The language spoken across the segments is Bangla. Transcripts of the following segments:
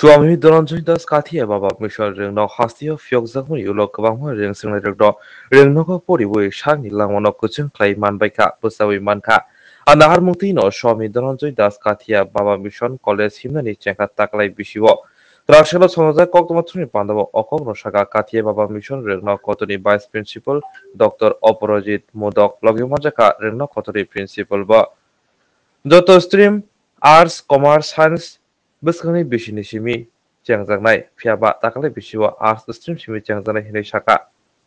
Chuami Donanjoi das Kathia Baba Mission Ring no Hastio Fyokzakmu Ulok Kabang Ring Sing Ring Ring no Pori Wi Shang Langono Kuching Clay Man Baika Pusawi Manka Anahar Mutino Swami Donanjoi das Kathia Baba Mission College Himnani Chenka Taklai Bishiwo Rashelo Sonoza Koktomatuni Pandavo Okogno Shaka Kathia Baba Mission Ring no Kotoni Vice Principal Dr. Oporojit Modok Logimajaka Ring no Kotoni Principal Ba Joto Stream Arts Commerce Science Basically Bishini Shimi Changzanai, Fiaba Takale Bishiwa Arts Stream Shimi Changzanai Hine Shaka.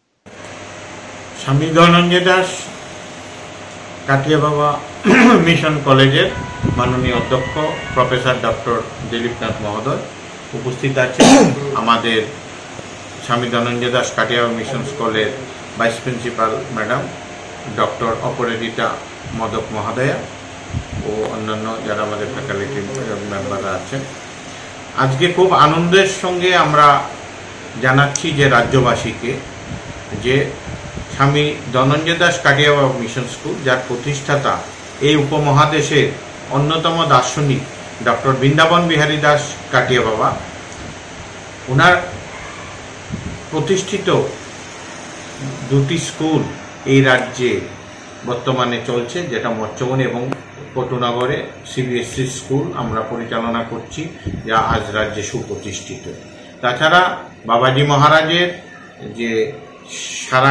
Swami Dhananjay Das কাটিয়া বাবা মিশন কলেজের মাননীয় অধ্যক্ষ প্রফেসর ডক্টর দিলীপ নাথ মহোদয় উপস্থিত আছেন আমাদের স্বামী ধনঞ্জয় দাস কাটিয়া মিশন স্কুলের vice principal madam doctor Aparajita Modak মহোদয়া ও অন্যান্য যারা আমাদের ফ্যাকাল্টি মেম্বাররা আছেন আজকে খুব আনন্দের সঙ্গে আমরা জানাচ্ছি যে রাজ্যবাসীকে যে স্বামী ধনঞ্জয় দাস কাটিয়া বাবা মিশন স্কুল যার প্রতিষ্ঠাতা এই উপমহাদেশের অন্যতম দার্শনিক ডক্টর বৃন্দাবন বিহারী দাস কাটিয়া বাবা ওনার প্রতিষ্ঠিত দুটি স্কুল এই রাজ্যে বর্তমানে চলছে যেটা মৎস্যবনী এবং পটুনগরে সিবিএসসি স্কুল আমরা পরিচালনা করছি যা আজ রাজ্যে সুপ্রতিষ্ঠিত তাছাড়া বাবাজি মহারাজের যে সারা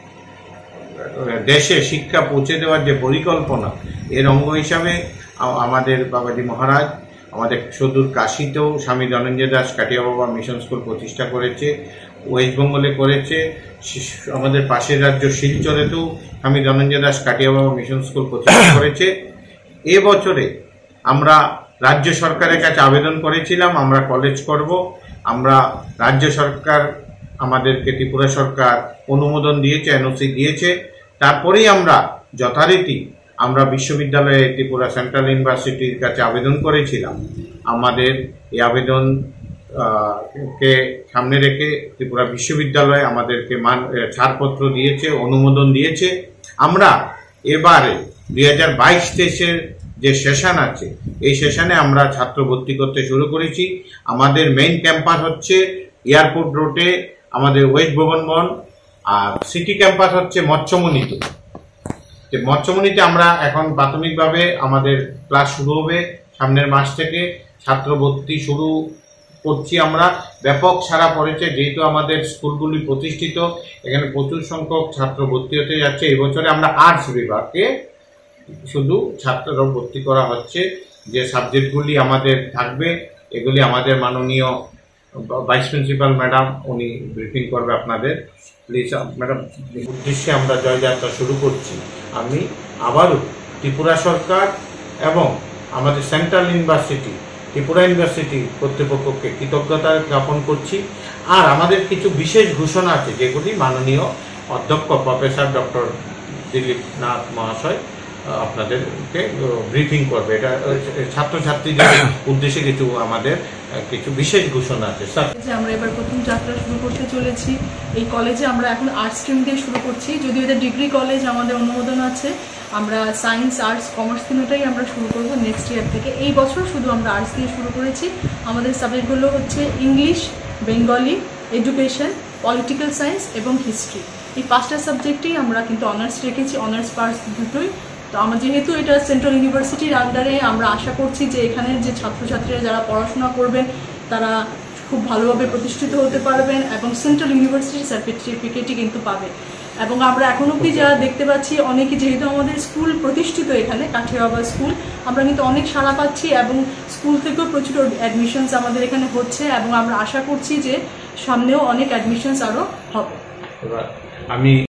দেশে শিক্ষা পৌঁছে দেওয়ার যে পরিকল্পনা এর অঙ্গ হিসাবে আমাদের বাবাজি মহারাজ আমাদের সুদূর কাশীতেও স্বামী ধনঞ্জয় দাস কাটিয়া বাবা মিশন স্কুল প্রতিষ্ঠা করেছে ওয়েস্ট বেঙ্গলে করেছে আমাদের পাশের রাজ্য শিলচরেতেও স্বামী ধনঞ্জয় দাস কাটিয়া বাবা মিশন স্কুল প্রতিষ্ঠা করেছে এবছরে আমরা রাজ্য সরকারের কাছে আবেদন করেছিলাম আমরা কলেজ করব আমরা রাজ্য সরকার আমাদেরকে ত্রিপুরা সরকার অনুমোদন দিয়েছে এনওসি দিয়েছে তারপরেই আমরা যথারীতি আমরা বিশ্ববিদ্যালয়ে ত্রিপুরা সেন্ট্রাল ইউনিভার্সিটির কাছে আবেদন করেছিলাম আমাদের এই আবেদন কে সামনে রেখে ত্রিপুরা বিশ্ববিদ্যালয় আমাদেরকে ছাড়পত্র দিয়েছে অনুমোদন দিয়েছে আমরা এবারে 2022-23 যে সেশন আছে এই সেশনে আমরা ছাত্র ভর্তি করতে শুরু করেছি আমাদের মেইন ক্যাম্পাস হচ্ছে এয়ারপোর্ট রোডে আমাদের ওয়েস্ট ভবন আর সিটি ক্যাম্পাস হচ্ছে মৎস্যমণিতে মৎস্যমণিতে আমরা এখন প্রাথমিকভাবে আমাদের ক্লাস শুরু হবে সামনের মাস থেকে ছাত্র ভর্তি শুরু করছি আমরা ব্যাপক সাড়া পড়েছে যেহেতু আমাদের স্কুলগুলি প্রতিষ্ঠিত এখানে প্রচুর সংখ্যক ছাত্র ভর্তি হতে যাচ্ছে এই বছরে আমরা আর্টস বিভাগে শুধু ছাত্ররা ভর্তি করা হচ্ছে যে সাবজেক্টগুলি আমাদের থাকবে এগুলি আমাদের মাননীয় ভাইস প্রিন্সিপাল ম্যাডাম উনি ব্রিফিং করবে আপনাদের প্লিজ ম্যাডাম উদ্দেশ্যে আমরা জয়যাত্রা শুরু করছি আমি আবারও ত্রিপুরা সরকার এবং আমাদের সেন্ট্রাল ইউনিভার্সিটি ত্রিপুরা ইউনিভার্সিটি কর্তৃপক্ষকে কৃতজ্ঞতা জ্ঞাপন করছি আর আমাদের কিছু বিশেষ ঘোষণা আছে যেগুলি মাননীয় অধ্যক্ষ প্রফেসর ডক্টর দিলীপ নাথ মহাশয় আপনাদেরকে ব্রিফিং করবে এটা ছাত্রছাত্রীদের উদ্দেশ্যে কিছু আমাদের কিছু বিশেষ ঘোষণা আছে স্যার আমরা এবার প্রথম যাত্রা শুরু করতে চলেছি এই কলেজে আমরা এখন আর্টস স্ট্রিম দিয়ে শুরু করছি যদিও এটা ডিগ্রি কলেজ আমাদের অনুমোদন আছে আমরা সায়েন্স আর্টস কমার্স তিনটাই আমরা শুরু করব নেক্সট ইয়ার থেকে এই বছর শুধু আমরা আর্টস দিয়ে শুরু করেছি আমাদের সাবজেক্টগুলো হচ্ছে English Bengali education political science এবং হিস্ট্রি এই 5টা সাবজেক্টেই আমরা কিন্তু অনার্স রেখেছি অনার্স পাস দুটোই তো আমরা যেহেতু এটা সেন্ট্রাল ইউনিভার্সিটির আন্ডারে আমরা আশা করছি যে এখানের যে ছাত্রছাত্রীরা যারা পড়াশোনা করবেন তারা খুব ভালোভাবে প্রতিষ্ঠিত হতে পারবেন এবং সেন্ট্রাল ইউনিভার্সিটির সার্টিফিকেটই কিন্তু পাবে এবং আমরা এখন অবধি যারা দেখতে পাচ্ছি অনেকে যেহেতু আমাদের স্কুল প্রতিষ্ঠিত এখানে কাঠিয়া বাবা স্কুল আমরা কিন্তু অনেক সাড়া পাচ্ছি এবং স্কুল থেকেও প্রচুর অ্যাডমিশনস আমাদের এখানে হচ্ছে এবং আমরা আশা করছি যে সামনেও অনেক অ্যাডমিশনস আরও হবে আমি